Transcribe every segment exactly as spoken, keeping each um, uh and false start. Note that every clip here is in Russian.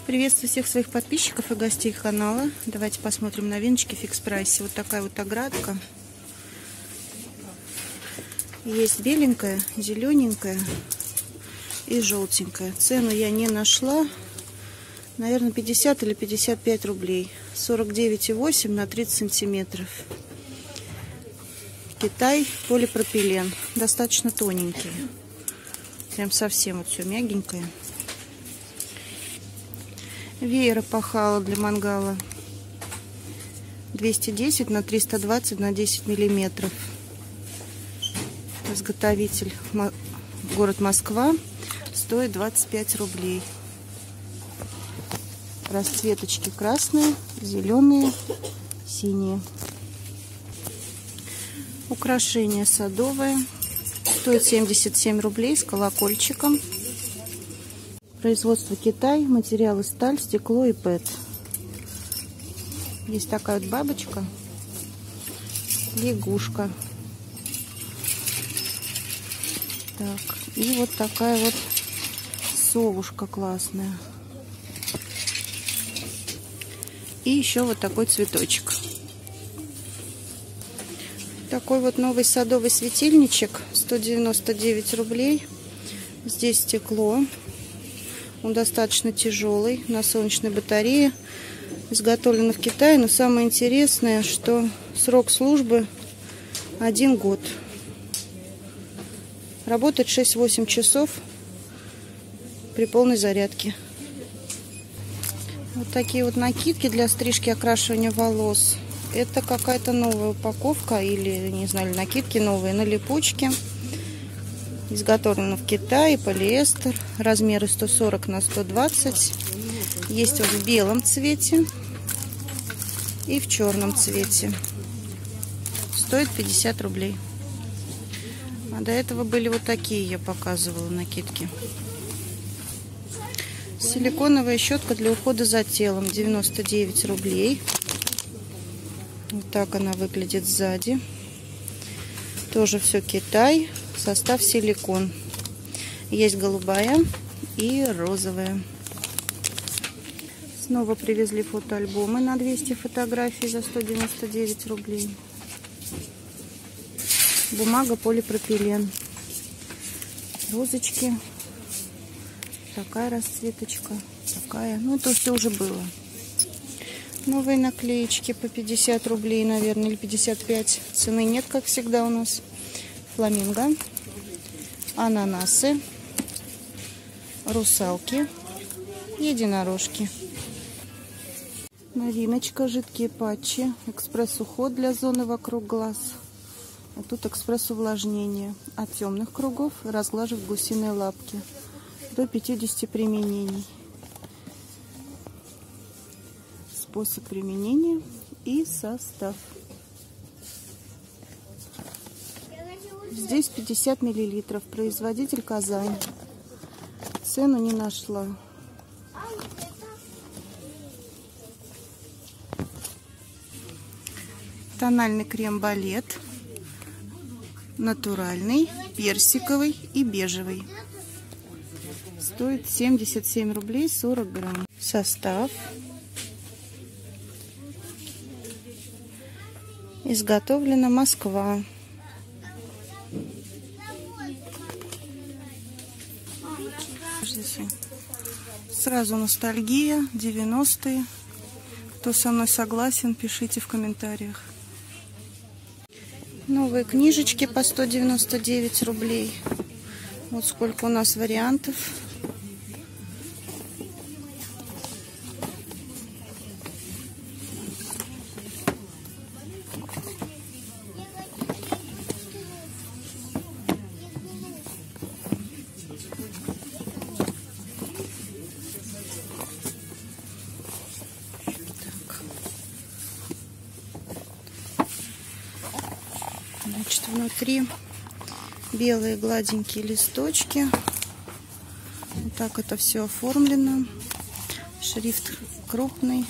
Приветствую всех своих подписчиков и гостей канала. Давайте посмотрим новиночки в фикс прайсе. Вот такая вот оградка. Есть беленькая, зелененькая и желтенькая. Цену я не нашла. Наверное, пятьдесят или пятьдесят пять рублей. сорок девять и восемь на тридцать сантиметров. Китай, полипропилен. Достаточно тоненький. Прям совсем вот все мягенькое. Веер опахало для мангала. двести десять на триста двадцать на десять миллиметров. Изготовитель город Москва. Стоит двадцать пять рублей. Расцветочки красные, зеленые, синие. Украшение садовое. Стоит семьдесят семь рублей с колокольчиком. Производство Китай. Материалы сталь, стекло и пэт. Есть такая вот бабочка. Лягушка. Так. И вот такая вот совушка классная. И еще вот такой цветочек. Такой вот новый садовый светильничек. сто девяносто девять рублей. Здесь стекло. Он достаточно тяжелый. На солнечной батарее. Изготовлен в Китае. Но самое интересное, что срок службы один год. Работает шесть-восемь часов при полной зарядке. Вот такие вот накидки для стрижки и окрашивания волос. Это какая-то новая упаковка или, не знаю, накидки новые на липучке. Изготовлено в Китае, полиэстер. Размеры сто сорок на сто двадцать. Есть вот в белом цвете и в черном цвете. Стоит пятьдесят рублей. А до этого были вот такие, я показывала, накидки. Силиконовая щетка для ухода за телом. девяносто девять рублей. Вот так она выглядит сзади. Тоже все Китай. Состав силикон. Есть голубая и розовая. Снова привезли фотоальбомы на двести фотографий за сто девяносто девять рублей. Бумага полипропилен. Розочки. Такая расцветочка. Такая. Ну, то, что уже было. Новые наклеечки по пятьдесят рублей, наверное, или пятьдесят пять. Цены нет, как всегда у нас. Фламинго. Ананасы. Русалки. Единорожки. Новиночка. Жидкие патчи. Экспресс-уход для зоны вокруг глаз. А тут экспресс-увлажнение. От темных кругов разглаживать гусиные лапки. До пятидесяти применений. Способ применения и состав. Здесь пятьдесят миллилитров. Производитель Казань. Цену не нашла. Тональный крем Балет. Натуральный, персиковый и бежевый. Стоит семьдесят семь рублей сорок грамм. Состав. Изготовлена Москва. Сразу ностальгия, девяностые. Кто со мной согласен, пишите в комментариях. Новые книжечки по сто девяносто девять рублей. Вот сколько у нас вариантов. Значит, внутри белые гладенькие листочки. Вот так это все оформлено. Шрифт крупный.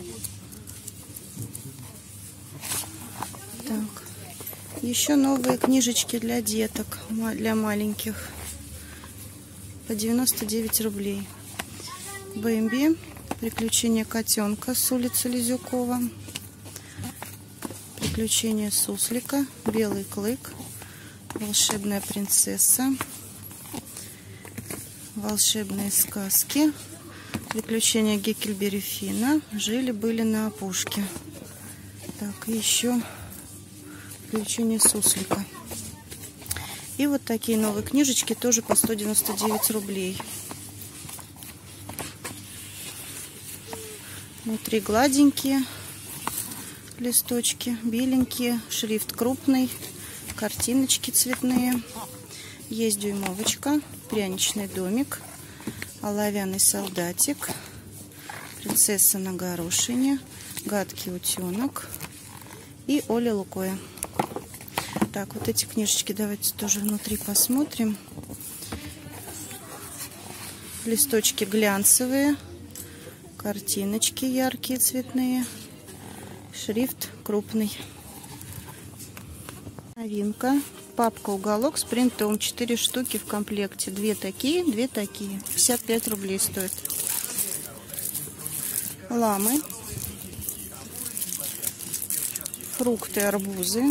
Так. Еще новые книжечки для деток, для маленьких. По девяносто девять рублей. Бэмби. Приключения котенка с улицы Лизюкова. Приключения суслика. Белый клык. Волшебная принцесса. Волшебные сказки. Приключения Гекльберри Финна. Жили-были на опушке. Так, и еще приключения суслика. И вот такие новые книжечки тоже по сто девяносто девять рублей. Внутри гладенькие листочки, беленькие, шрифт крупный, картиночки цветные. Есть дюймовочка, пряничный домик, оловянный солдатик, принцесса на горошине, гадкий утенок и Оля Лукоя. Так, вот эти книжечки давайте тоже внутри посмотрим. Листочки глянцевые, картиночки яркие, цветные, шрифт крупный. Новинка. Папка «Уголок» с принтом, четыре штуки в комплекте. Две такие, две такие. пятьдесят пять рублей стоит. Ламы. Фрукты, арбузы.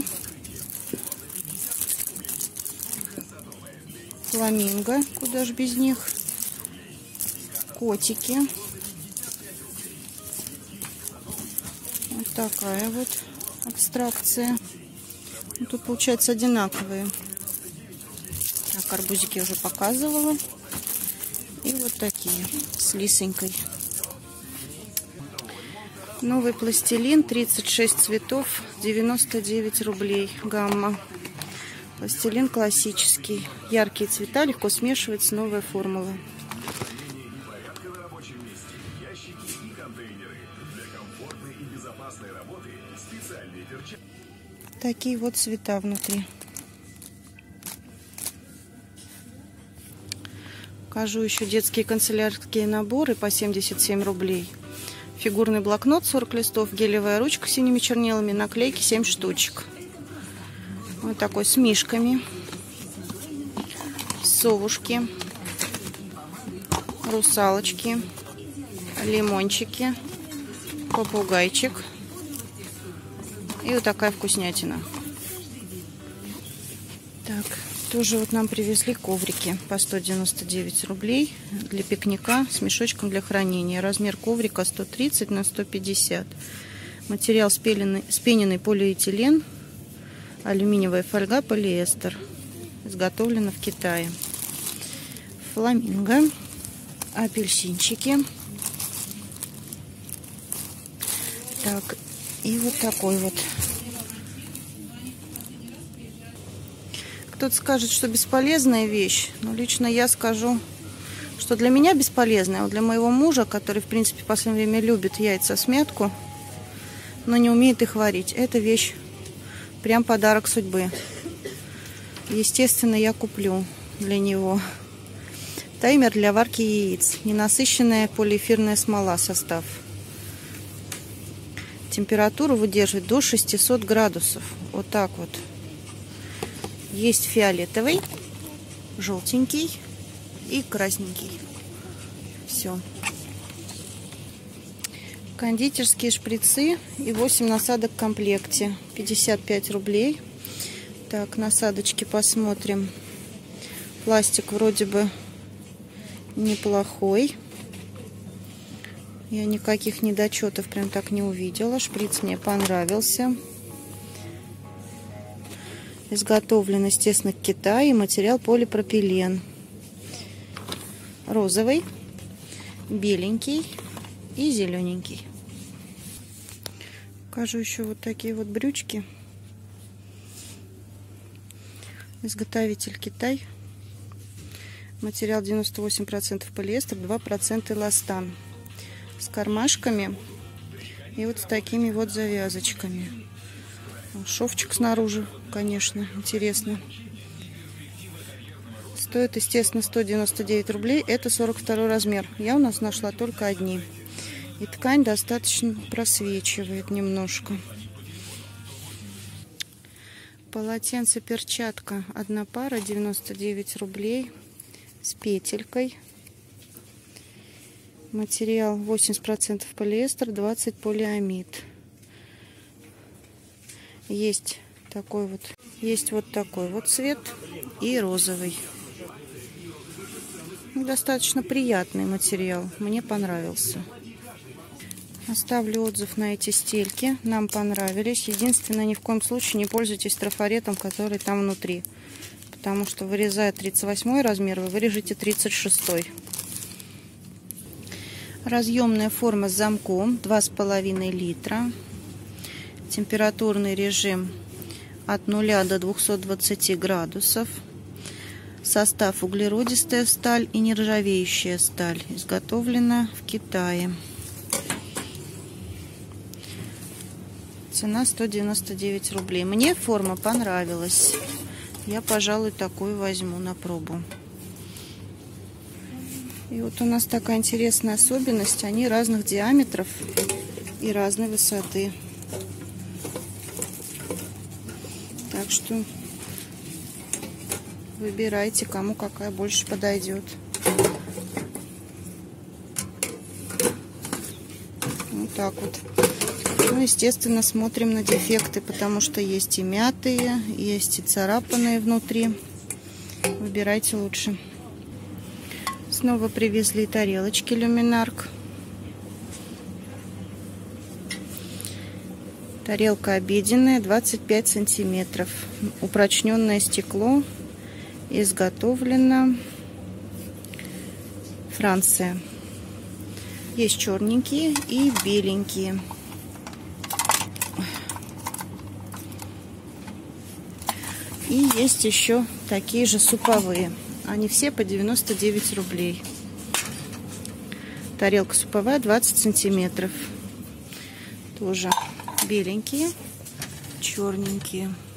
Фламинго, куда ж без них. Котики. Вот такая вот абстракция. Тут получается одинаковые. Так, арбузики я уже показывала. И вот такие с лисонькой. Новый пластилин, тридцать шесть цветов, девяносто девять рублей. Гамма. Пластилин классический. Яркие цвета, легко смешивается, новая формула. Такие вот цвета внутри. Покажу еще детские канцелярские наборы по семьдесят семь рублей. Фигурный блокнот сорок листов, гелевая ручка с синими чернилами, наклейки семь штучек. Вот такой с мишками. Совушки. Русалочки. Лимончики. Попугайчик. И вот такая вкуснятина. Так, тоже вот нам привезли коврики по сто девяносто девять рублей для пикника с мешочком для хранения. Размер коврика сто тридцать на сто пятьдесят. Материал спеленный, спененный полиэтилен, алюминиевая фольга, полиэстер. Изготовлено в Китае. Фламинго, апельсинчики. Так, и вот такой вот. Кто-то скажет, что бесполезная вещь, но лично я скажу, что для меня бесполезная, а вот для моего мужа, который, в принципе, в последнее время любит яйца смятку, но не умеет их варить, эта вещь прям подарок судьбы. Естественно, я куплю для него таймер для варки яиц. Ненасыщенная полиэфирная смола состав. Температуру выдерживает до шестисот градусов. Вот так вот. Есть фиолетовый, желтенький и красненький. Все. Кондитерские шприцы и восемь насадок в комплекте. пятьдесят пять рублей. Так, насадочки посмотрим. Пластик вроде бы неплохой. Я никаких недочетов прям так не увидела. Шприц мне понравился. Изготовлен, естественно, в Китае. Материал полипропилен. Розовый, беленький и зелененький. Покажу еще вот такие вот брючки. Изготовитель Китай. Материал девяносто восемь процентов полиэстер, два процента эластан. С кармашками и вот с такими вот завязочками. Шовчик снаружи, конечно, интересно. Стоит, естественно, сто девяносто девять рублей. Это сорок второй размер. Я у нас нашла только одни. И ткань достаточно просвечивает немножко. Полотенце, перчатка. Одна пара, девяносто девять рублей. С петелькой. Материал восемьдесят процентов полиэстер, двадцать процентов полиамид. Есть такой вот, есть вот такой вот цвет и розовый. Достаточно приятный материал, мне понравился. Оставлю отзыв на эти стельки, нам понравились. Единственное, ни в коем случае не пользуйтесь трафаретом, который там внутри, потому что, вырезая тридцать восьмой размер, вы вырежете тридцать шестой. Разъемная форма с замком, два с половиной литра. Температурный режим от нуля до двухсот двадцати градусов. Состав: углеродистая сталь и нержавеющая сталь. Изготовлена в Китае. Цена сто девяносто девять рублей. Мне форма понравилась. Я, пожалуй, такую возьму на пробу. И вот у нас такая интересная особенность. Они разных диаметров и разной высоты. Так что выбирайте, кому какая больше подойдет. Вот так вот. Ну, естественно, смотрим на дефекты, потому что есть и мятые, есть и царапанные внутри. Выбирайте лучше. Снова привезли тарелочки люминарк. Тарелка обеденная, двадцать пять сантиметров. Упрочненное стекло. Изготовлено Франция. Есть черненькие и беленькие. И есть еще такие же суповые. Они все по девяносто девять рублей. Тарелка суповая, двадцать сантиметров. Тоже беленькие, черненькие.